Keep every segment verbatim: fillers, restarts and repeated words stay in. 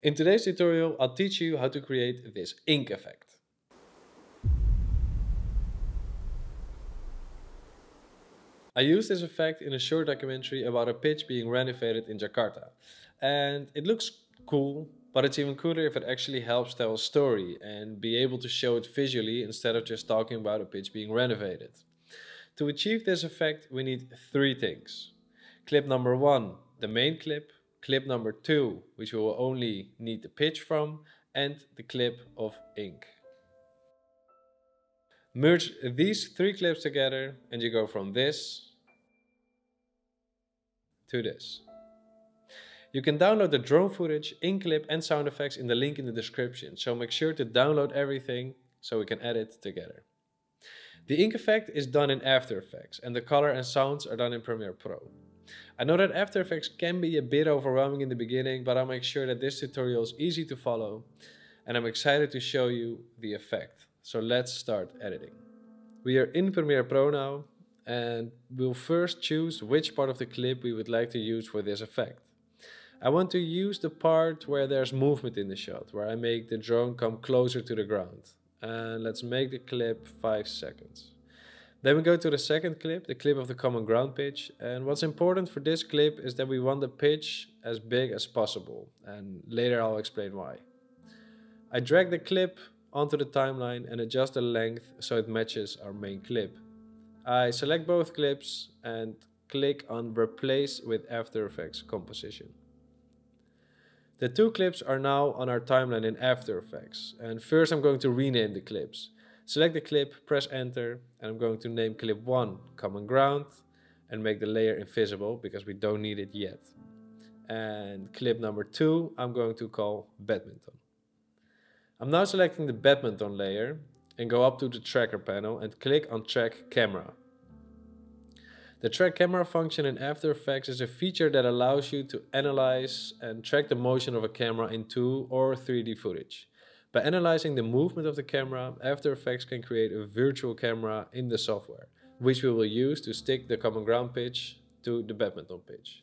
In today's tutorial, I'll teach you how to create this ink effect. I used this effect in a short documentary about a pitch being renovated in Jakarta. And it looks cool, but it's even cooler if it actually helps tell a story and be able to show it visually instead of just talking about a pitch being renovated. To achieve this effect, we need three things. Clip number one, the main clip. Clip number two, which we will only need the pitch from, and the clip of ink. Merge these three clips together and you go from this to this. You can download the drone footage, ink clip and sound effects in the link in the description, so make sure to download everything so we can edit together. The ink effect is done in After Effects and the color and sounds are done in Premiere Pro. I know that After Effects can be a bit overwhelming in the beginning, but I'll make sure that this tutorial is easy to follow and I'm excited to show you the effect. So let's start editing. We are in Premiere Pro now and we'll first choose which part of the clip we would like to use for this effect. I want to use the part where there's movement in the shot, where I make the drone come closer to the ground. And let's make the clip five seconds. Then we go to the second clip, the clip of the common ground pitch. And what's important for this clip is that we want the pitch as big as possible. And later I'll explain why. I drag the clip onto the timeline and adjust the length so it matches our main clip. I select both clips and click on Replace with After Effects Composition. The two clips are now on our timeline in After Effects. And first I'm going to rename the clips. Select the clip, press enter, and I'm going to name clip one Common Ground and make the layer invisible because we don't need it yet. And clip number two I'm going to call Badminton. I'm now selecting the Badminton layer and go up to the tracker panel and click on Track Camera. The Track Camera function in After Effects is a feature that allows you to analyze and track the motion of a camera in two or three D footage. By analyzing the movement of the camera, After Effects can create a virtual camera in the software, which we will use to stick the common ground pitch to the badminton pitch.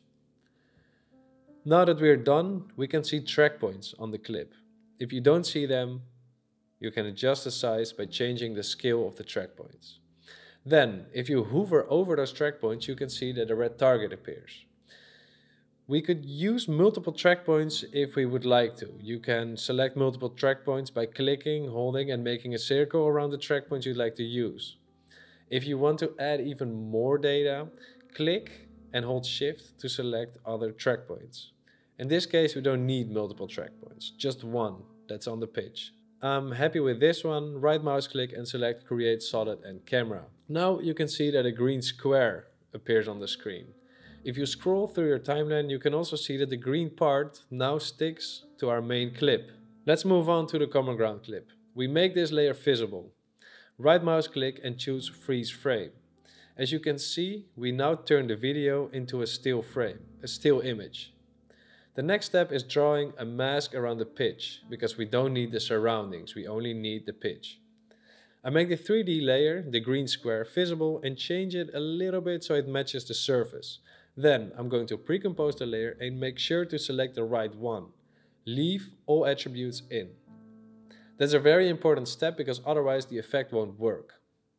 Now that we are done, we can see track points on the clip. If you don't see them, you can adjust the size by changing the scale of the track points. Then, if you hover over those track points, you can see that a red target appears. We could use multiple track points if we would like to. You can select multiple track points by clicking, holding and making a circle around the track points you'd like to use. If you want to add even more data, click and hold shift to select other track points. In this case we don't need multiple track points, just one that's on the pitch. I'm happy with this one, right mouse click and select Create Solid and Camera. Now you can see that a green square appears on the screen. If you scroll through your timeline, you can also see that the green part now sticks to our main clip. Let's move on to the common ground clip. We make this layer visible. Right mouse click and choose Freeze Frame. As you can see, we now turn the video into a still frame, a still image. The next step is drawing a mask around the pitch, because we don't need the surroundings, we only need the pitch. I make the three D layer, the green square, visible and change it a little bit so it matches the surface. Then I'm going to pre-compose the layer and make sure to select the right one. Leave all attributes in. That's a very important step because otherwise the effect won't work.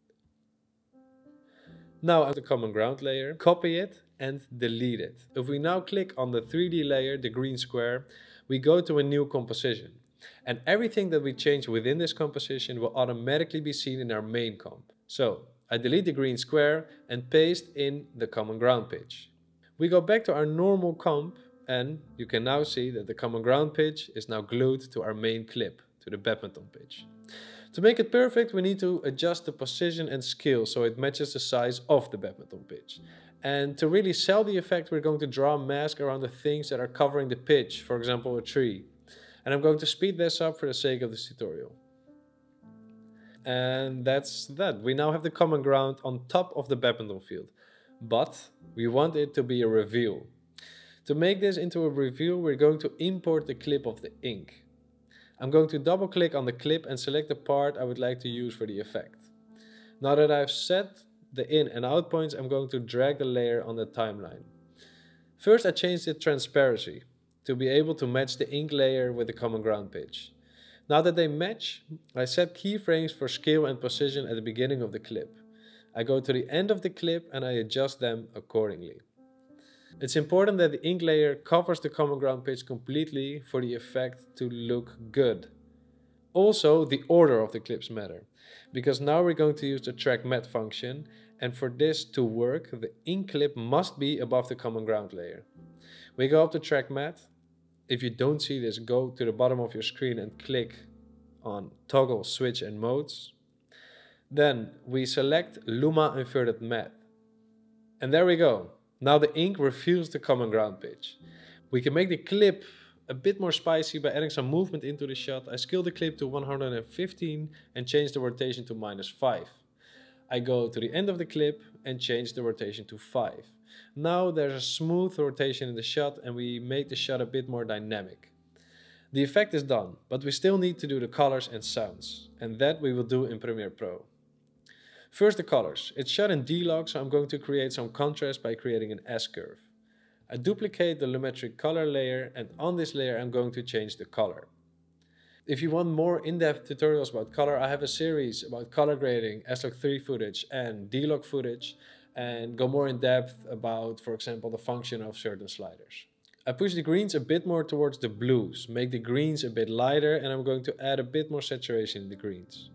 Now on the common ground layer, copy it and delete it. If we now click on the three D layer, the green square, we go to a new composition. And everything that we change within this composition will automatically be seen in our main comp. So I delete the green square and paste in the common ground pitch. We go back to our normal comp and you can now see that the common ground pitch is now glued to our main clip, to the badminton pitch. To make it perfect, we need to adjust the position and scale so it matches the size of the badminton pitch. And to really sell the effect, we're going to draw a mask around the things that are covering the pitch, for example a tree. And I'm going to speed this up for the sake of this tutorial. And that's that. We now have the common ground on top of the badminton field. But we want it to be a reveal. To make this into a reveal, we're going to import the clip of the ink. I'm going to double click on the clip and select the part I would like to use for the effect. Now that I've set the in and out points, I'm going to drag the layer on the timeline. First I changed the transparency. to be able to match the ink layer with the common ground pitch. Now that they match, I set keyframes for scale and position at the beginning of the clip. I go to the end of the clip and I adjust them accordingly. It's important that the ink layer covers the common ground pitch completely for the effect to look good. Also, the order of the clips matter, because now we're going to use the track matte function, and for this to work, the ink clip must be above the common ground layer. We go up to track matte. If you don't see this, go to the bottom of your screen and click on toggle, switch and modes. Then we select Luma inverted matte. And there we go. Now the ink reveals the common ground pitch. We can make the clip a bit more spicy by adding some movement into the shot. I scale the clip to one hundred fifteen and change the rotation to minus five. I go to the end of the clip and change the rotation to five. Now there's a smooth rotation in the shot and we make the shot a bit more dynamic. The effect is done, but we still need to do the colors and sounds, and that we will do in Premiere Pro. First, the colors. It's shot in D-Log, so I'm going to create some contrast by creating an S-curve. I duplicate the lumetric color layer, and on this layer I'm going to change the color. If you want more in-depth tutorials about color, I have a series about color grading, S log three footage and D-Log footage, and go more in depth about, for example, the function of certain sliders. I push the greens a bit more towards the blues, make the greens a bit lighter, and I'm going to add a bit more saturation in the greens.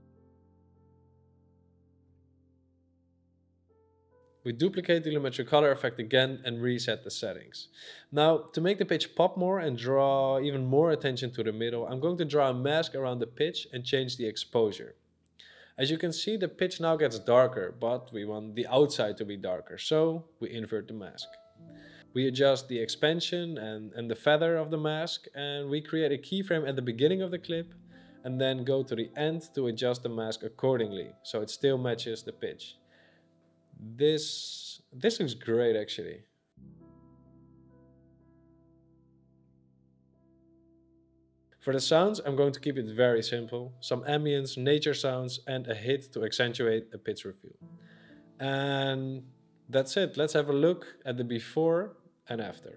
We duplicate the lumetric color effect again and reset the settings. Now, to make the pitch pop more and draw even more attention to the middle, I'm going to draw a mask around the pitch and change the exposure. As you can see, the pitch now gets darker, but we want the outside to be darker, so we invert the mask. We adjust the expansion and, and the feather of the mask, and we create a keyframe at the beginning of the clip, and then go to the end to adjust the mask accordingly, so it still matches the pitch. This, this looks great actually. For the sounds, I'm going to keep it very simple. Some ambience, nature sounds and a hit to accentuate a pitch reveal. And that's it. Let's have a look at the before and after.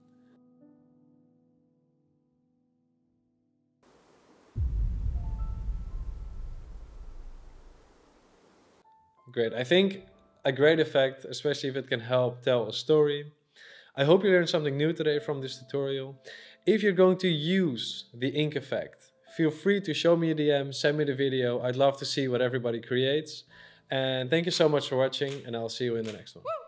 Great. I think a great effect, especially if it can help tell a story. I hope you learned something new today from this tutorial. If you're going to use the ink effect, feel free to show me a D M, send me the video. I'd love to see what everybody creates. And thank you so much for watching, and I'll see you in the next one.